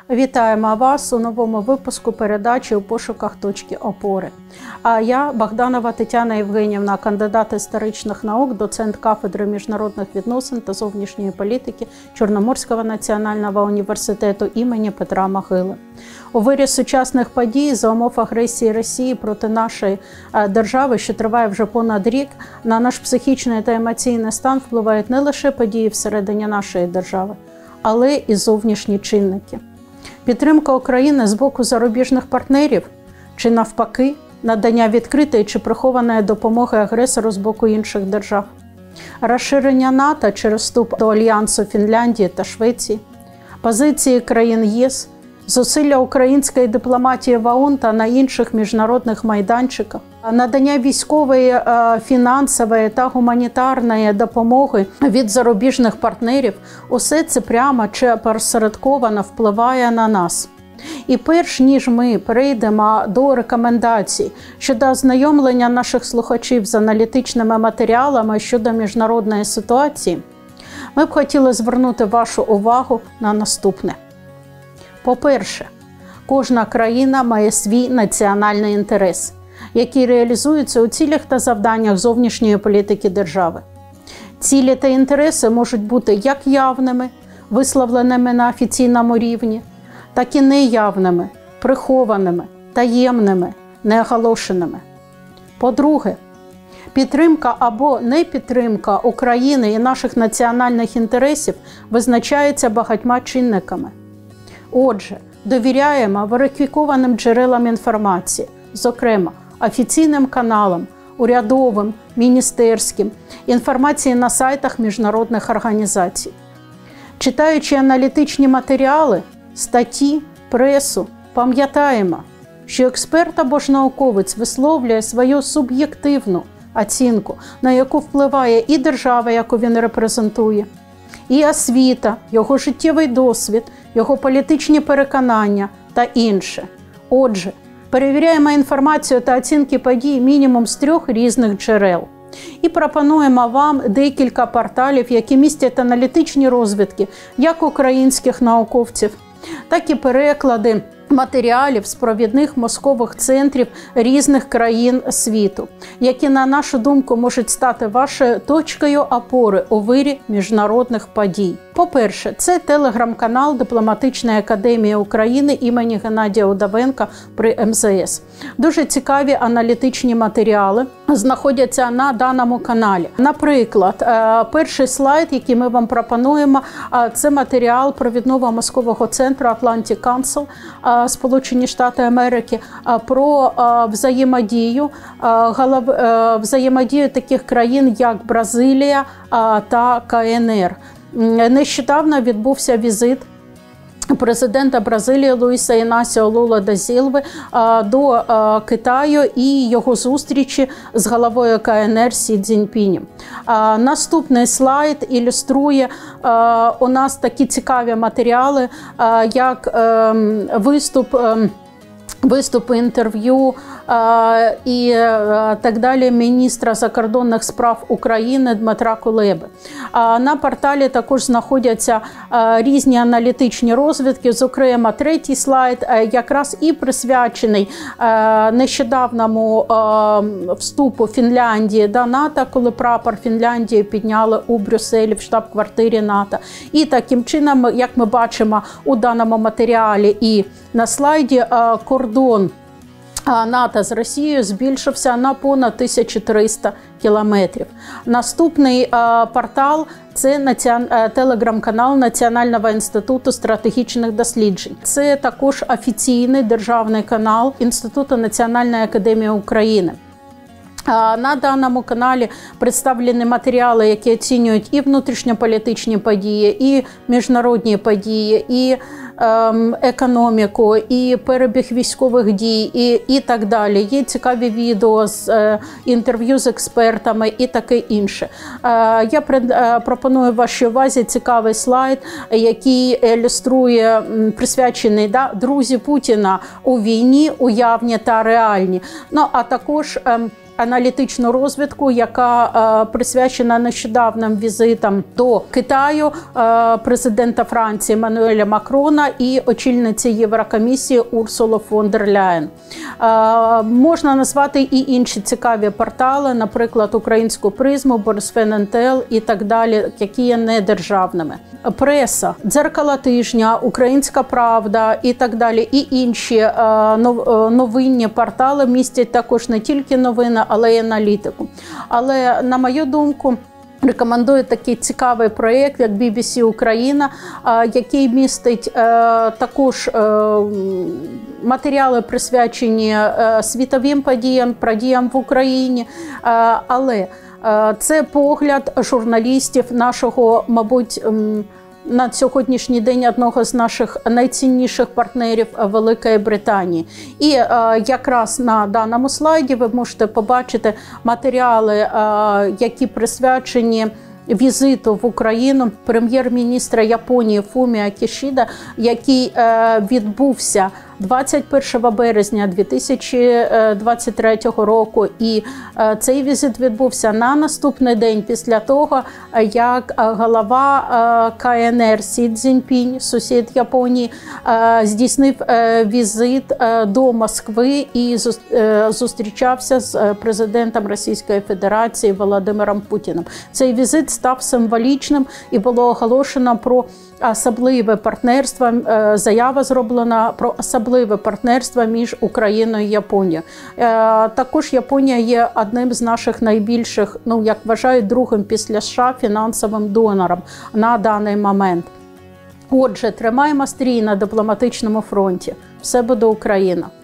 Вітаємо вас у новому випуску передачі «У пошуках точки опори». А я, Богданова Тетяна Євгенівна, кандидат історичних наук, доцент кафедри міжнародних відносин та зовнішньої політики Чорноморського національного університету імені Петра Могили. У вирі сучасних подій за умов агресії Росії проти нашої держави, що триває вже понад рік, на наш психічний та емоційний стан впливають не лише події всередині нашої держави, але і зовнішні чинники. Підтримка України з боку зарубіжних партнерів чи навпаки надання відкритої чи прихованої допомоги агресору з боку інших держав. Розширення НАТО через вступ до Альянсу Фінляндії та Швеції. Позиції країн ЄС, зусилля української дипломатії в ООН та на інших міжнародних майданчиках, надання військової, фінансової та гуманітарної допомоги від зарубіжних партнерів – усе це прямо чи опосередковано впливає на нас. І перш ніж ми перейдемо до рекомендацій щодо ознайомлення наших слухачів з аналітичними матеріалами щодо міжнародної ситуації, ми б хотіли звернути вашу увагу на наступне. По-перше, кожна країна має свій національний інтерес, який реалізується у цілях та завданнях зовнішньої політики держави. Цілі та інтереси можуть бути як явними, висловленими на офіційному рівні, так і неявними, прихованими, таємними, неоголошеними. По-друге, підтримка або непідтримка України і наших національних інтересів визначається багатьма чинниками. Отже, довіряємо верифікованим джерелам інформації, зокрема, офіційним каналам, урядовим, міністерським, інформації на сайтах міжнародних організацій. Читаючи аналітичні матеріали, статті, пресу, пам'ятаємо, що експерт або ж науковець висловлює свою суб'єктивну оцінку, на яку впливає і держава, яку він репрезентує, і освіта, його життєвий досвід, його політичні переконання та інше. Отже, перевіряємо інформацію та оцінки подій мінімум з 3 різних джерел. І пропонуємо вам декілька порталів, які містять аналітичні розвідки як українських науковців, так і переклади матеріалів з провідних мозкових центрів різних країн світу, які, на нашу думку, можуть стати вашою точкою опори у вирі міжнародних подій. По-перше, це телеграм-канал Дипломатичної академії України імені Геннадія Удовенка при МЗС. Дуже цікаві аналітичні матеріали знаходяться на даному каналі. Наприклад, перший слайд, який ми вам пропонуємо, це матеріал провідного мозкового центру Atlantic Council Сполучені Штати Америки про взаємодію таких країн, як Бразилія та КНР. Нещодавно відбувся візит президента Бразилії Луїса Інасіо Лула да Сілви до Китаю і його зустрічі з головою КНР Сі Цзіньпінем. Наступний слайд ілюструє у нас такі цікаві матеріали, як виступи, інтерв'ю і так далі міністра закордонних справ України Дмитра Кулеби. На порталі також знаходяться різні аналітичні розвідки, зокрема третій слайд якраз і присвячений нещодавньому вступу Фінляндії до НАТО, коли прапор Фінляндії підняли у Брюсселі в штаб-квартирі НАТО. І таким чином, як ми бачимо у даному матеріалі і на слайді, кордон НАТО з Росією збільшився на понад 1300 кілометрів. Наступний портал – це телеграм-канал Національного інституту стратегічних досліджень. Це також офіційний державний канал Інституту Національної академії України. На даному каналі представлені матеріали, які оцінюють і внутрішньополітичні події, і міжнародні події, і економіку, і перебіг військових дій, і так далі. Є цікаві відео з інтерв'ю з експертами і таке інше. Я пропоную вашій увазі цікавий слайд, який ілюструє, присвячений друзі Путіна у війні, уявні та реальні. Ну, а також аналітичну розвідку, яка присвячена нещодавнім візитам до Китаю президента Франції Еммануеля Макрона і очільниці Єврокомісії Урсули фон дер Ляєн. Можна назвати і інші цікаві портали, наприклад, Українську призму, Борисфен НТЛ і так далі, які є недержавними. Преса, Дзеркало тижня, Українська правда і так далі, і інші новинні портали містять також не тільки новини, але й аналітику. Але, на мою думку, рекомендую такий цікавий проєкт, як BBC Україна, який містить також матеріали, присвячені світовим подіям в Україні, але це погляд журналістів нашого, мабуть, на сьогоднішній день одного з наших найцінніших партнерів Великої Британії. І якраз на даному слайді ви можете побачити матеріали, які присвячені візиту в Україну прем'єр-міністра Японії Фуміо Кішіда, який відбувся 21 березня 2023 року. І цей візит відбувся на наступний день після того, як голова КНР Сі Цзіньпінь, сусід Японії, здійснив візит до Москви і зустрічався з президентом Російської Федерації Володимиром Путіним. Цей візит став символічним і було оголошено про особливе партнерство, заява зроблена про особливе партнерство між Україною і Японією. Також Японія є одним з наших найбільших, як вважаю, другим після США фінансовим донором на даний момент. Отже, тримаємо стрій на дипломатичному фронті. Все буде Україна!